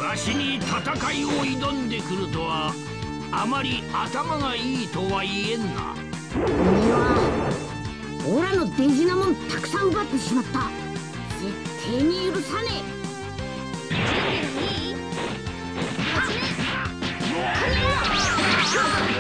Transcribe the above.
わしに戦いを挑んでくるとはあまり頭がいいとは言えんな。 俺はオラの大事なもんたくさん奪ってしまった。絶対に許さねえ。準備がいい？始め！